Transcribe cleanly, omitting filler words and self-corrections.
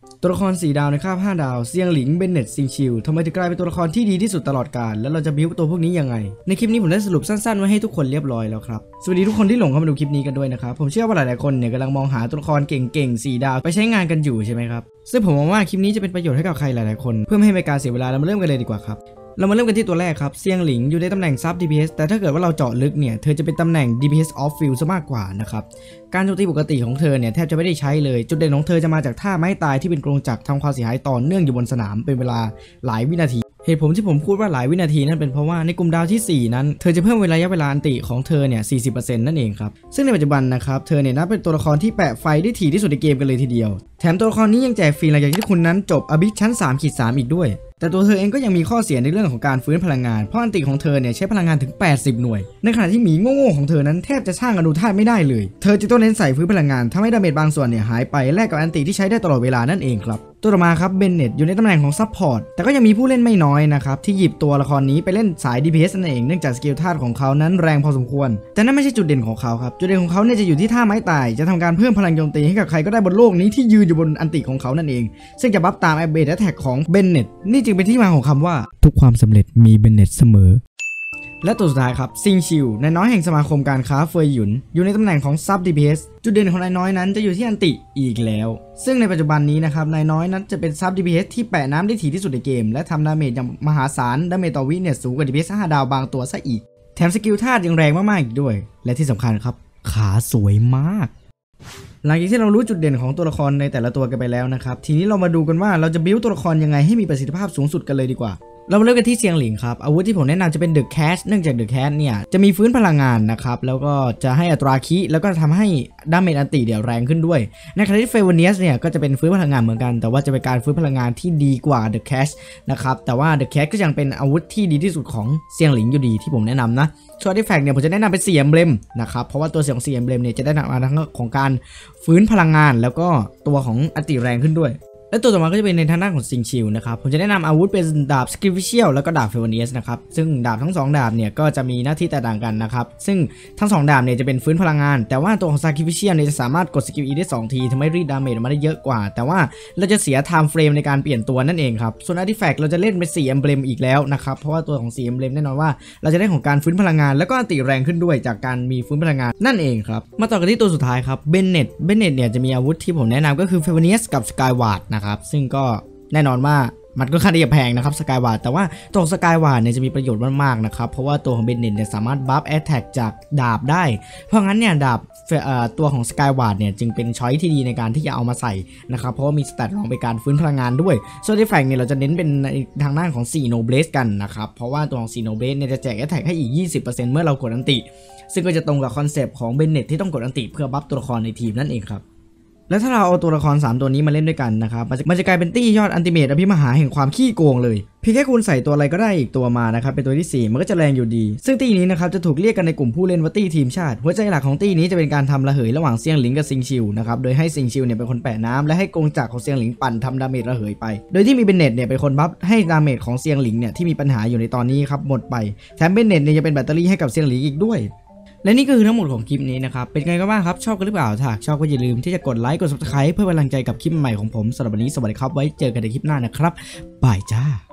ตัวละคร4 ดาวในคาบ5 ดาวเซียงหลิงเบนเน็ตซิงชิลทำไมถึงกลายเป็นตัวละครที่ดีที่สุดตลอดกาลแล้วเราจะบิวตัวพวกนี้ยังไงในคลิปนี้ผมได้สรุปสั้นๆไว้ให้ทุกคนเรียบร้อยแล้วครับสวัสดีทุกคนที่หลงเข้ามาดูคลิปนี้กันด้วยนะครับผมเชื่อว่าหลายๆคนเนี่ยกำลังมองหาตัวละครเก่งๆ4 ดาวไปใช้งานกันอยู่ใช่ไหมครับซึ่งผมมองว่าคลิปนี้จะเป็นประโยชน์ให้กับใครหลายๆคนเพื่อไม่ให้เป็นการเสียเวลาเรามาเริ่มกันเลยดีกว่าครับเรามาเริ่มกันที่ตัวแรกครับเซียงหลิงอยู่ในตำแหน่งซับ DPS แต่ถ้าเกิดว่าเราเจาะลึกเนี่ยเธอจะเป็นตำแหน่ง DPS off field ซะมากกว่านะครับการโจมตีปกติของเธอเนี่ยแทบจะไม่ได้ใช้เลยจุดเด่นของเธอจะมาจากท่าไม้ตายที่เป็นกรงจักรทำความเสียหายต่อเนื่องอยู่บนสนามเป็นเวลาหลายวินาทีเหตุผลที่ผมพูดว่าหลายวินาทีนั่นเป็นเพราะว่าในกลุ่มดาวที่4นั้นเธอจะเพิ่มระยะเวลาอันติของเธอเนี่ย 40% นั่นเองครับซึ่งในปัจจุบันนะครับเธอเนี่ยนับเป็นตัวละครที่แปะไฟได้ถี่ที่สุดในเกมกันเลยทีเดียวแถมตัวละครนี้ยังแจกฟรีหลังจากที่คุณนั้นจบอบิสชั้น 3-3 อีกด้วยแต่ตัวเธอเองก็ยังมีข้อเสียในเรื่องของการฟื้นพลังงานเพราะอันติของเธอเนี่ยใช้พลังงานถึง80หน่วยในขณะที่หมีโง่ๆของเธอนั้นแทบจะช่างอนุธาตุไม่ได้เลยเธอจะต้องเน้นใส่ฟื้นพลังงานทำให้ดาเมจบางส่วนเนี่ยหายไปแลกกับอันติที่ใช้ได้ตลอดเวลานั่นเองครับตัวต่อมาครับเบนเน็ตอยู่ในตำแหน่งของซัพพอร์ตแต่ก็ยังมีผู้เล่นไม่น้อยนะครับที่หยิบตัวละครนี้ไปเล่นสาย DPS นั่นเองเนื่องจากสกิลธาตุของเขานั้นแรงพอสมควรแต่นั่นไม่ใช่จุดเด่นของเขาครับจุดเด่นของเขาเนี่ยจะอยู่ที่ท่าไม้ตายจะทำการเพิ่มพลังโจมตีให้กับใครก็ได้บนโลกนี้ที่ยืนอยู่บนอันติของเขานั่นเองซึ่งจะบัฟตามแอปเบสและแท็กของเบนเน็ตนี่จึงเป็นที่มาของคำว่าทุกความสำเร็จมีเบนเน็ตเสมอและตัวสุดท้ายครับซิงชิลนายน้อยแห่งสมาคมการค้าเฟยหยุนอยู่ในตำแหน่งของซับ DPS จุดเด่นของนายน้อยนั้นจะอยู่ที่อันติอีกแล้วซึ่งในปัจจุบันนี้นะครับนายน้อยนั้นจะเป็นซับ DPS ที่แปะน้ำได้ถี่ที่สุดในเกมและทำดาเมจอย่างมหาศาลดาเมจต่อวิเนี่ยสูงกว่า DPS 5 ดาวบางตัวซะอีกแถมสกิลธาตุยังแรงมากๆอีกด้วยและที่สำคัญครับขาสวยมากหลังจากที่เรารู้จุดเด่นของตัวละครในแต่ละตัวกันไปแล้วนะครับทีนี้เรามาดูกันว่าเราจะบิวตัวละครยังไงให้มีประสิทธิภาพสูงสุดกันเลยดีกว่าเรามาเริ่มกันที่เซียงหลิงครับอาวุธที่ผมแนะนำจะเป็นเดอะแคชเนื่องจากเดอะแคชเนี่ยจะมีฟื้นพลังงานนะครับแล้วก็จะให้อัตราคีแล้วก็ทำให้ดาเมจอันติเดี๋ยวแรงขึ้นด้วยในขณะที่เฟเวเนียสเนี่ยก็จะเป็นฟื้นพลังงานเหมือนกันแต่ว่าจะเป็นการฟื้นพลังงานที่ดีกว่าเดอะแคชนะครับแต่ว่าเดอะแคชก็ยังเป็นอาวุธที่ดีที่สุดของเซียงหลิงอยู่ดีที่ผมแนะนำนะส่วนอาร์ติแฟกต์เนี่ยผมจะแนะนำเป็น4 เอมเบลมนะครับเพราะว่าตัวเสียง4 เอมเบลมเนี่ยจะได้นำมาทั้งของการฟื้นพลังงานแล้วก็ตัวของอันติแรงขึ้นด้วยและตัวต่อมาก็จะเป็นในทางด้านของซิงชิลนะครับผมจะแนะนำอาวุธเป็นดาบสกิลฟิเชียลแล้วก็ดาบเฟเวเนียสนะครับซึ่งดาบทั้ง2 ดาบเนี่ยก็จะมีหน้าที่แตกต่างกันนะครับซึ่งทั้ง2 ดาบเนี่ยจะเป็นฟื้นพลังงานแต่ว่าตัวของสกิลฟิเชียลเนี่ยจะสามารถกดสกิล E ได้2 ทีทำให้รีดดาเมจออกมาได้เยอะกว่าแต่ว่าเราจะเสียไทม์เฟรมในการเปลี่ยนตัวนั่นเองครับส่วนอาร์ติแฟกต์เราจะเล่นเป็น4 เอมเบลมอีกแล้วนะครับเพราะว่าตัวของ4 เอมเบลมแน่นอนว่าเราจะได้ของการฟื้นพลังงานแล้วก็อันติแรงขึ้นด้วยจากการมีฟื้นพลังงานนั่นเองครับมาต่อกันที่ตัวสุดท้ายครับเบนเน็ตเนี่ยจะมีอาวุธที่ผมแนะนำก็คือเฟเวเนียสกับสกายวาร์ดนะครับซึ่งก็แน่นอนว่ามันก็ค่อนข้างที่จะแพงนะครับสกายวาร์ดแต่ว่าตัวสกายวาร์ดเนี่ยจะมีประโยชน์มากๆนะครับเพราะว่าตัวของเบนเน็ตเนี่ยสามารถบัฟแอตแทกจากดาบได้เพราะงั้นเนี่ยดาบตัวของสกายวาร์ดเนี่ยจึงเป็นช้อยที่ดีในการที่จะเอามาใส่นะครับเพราะว่ามีสแตทรองไปการฟื้นพลังงานด้วยส่วนที่แฟกเนี่ยเราจะเน้นเป็นทางด้านของ4 โนเบสกันนะครับเพราะว่าตัวของ4 โนเบสเนี่ยจะแจกแอตแทกให้อีก 20% เมื่อเรากดอันติซึ่งก็จะตรงกับคอนเซปต์ของเบนเน็ตที่ต้องกดอันติเพื่อบัฟตัวละครในทีมนั่นเองครับแล้วถ้าเราเอาตัวละคร3 ตัวนี้มาเล่นด้วยกันนะครับมันจะกลายเป็นตี้ยอดอันติเมตอภิมหาแห่งความขี้โกงเลยเพียงแค่คุณใส่ตัวอะไรก็ได้อีกตัวมานะครับเป็นตัวที่4มันก็จะแรงอยู่ดีซึ่งตี้นี้นะครับจะถูกเรียกกันในกลุ่มผู้เล่นว่าตี้ทีมชาติหัวใจหลักของตี้นี้จะเป็นการทำระเหยระหว่างเซียงหลิงกับซิงชิลนะครับโดยให้ซิงชิลเนี่ยเป็นคนแปะน้ำและให้กงจักรของเซียงหลิงปั่นทำดาเมจระเหยไปโดยที่มีเบนเน็ตเนี่ยเป็นคนบัฟให้ดาเมจของเซียงหลิงเนี่ยที่มีปัญหาอยู่ในตอนนี้ครับหมดไปแถมเบนเน็ตเนี่ยจะเป็นแบตเตอรี่ให้กับเซียงหลิงอีกด้วยและนี่ก็คือทั้งหมดของคลิปนี้นะครับเป็นไงกันบ้างครับชอบกันหรือเปล่าถ้าชอบก็อย่าลืมที่จะกดไลค์กด Subscribe เพื่อเป็นกำลังใจกับคลิปใหม่ของผมสำหรับวันนี้สวัสดีครับไว้เจอกันในคลิปหน้านะครับบายจ้า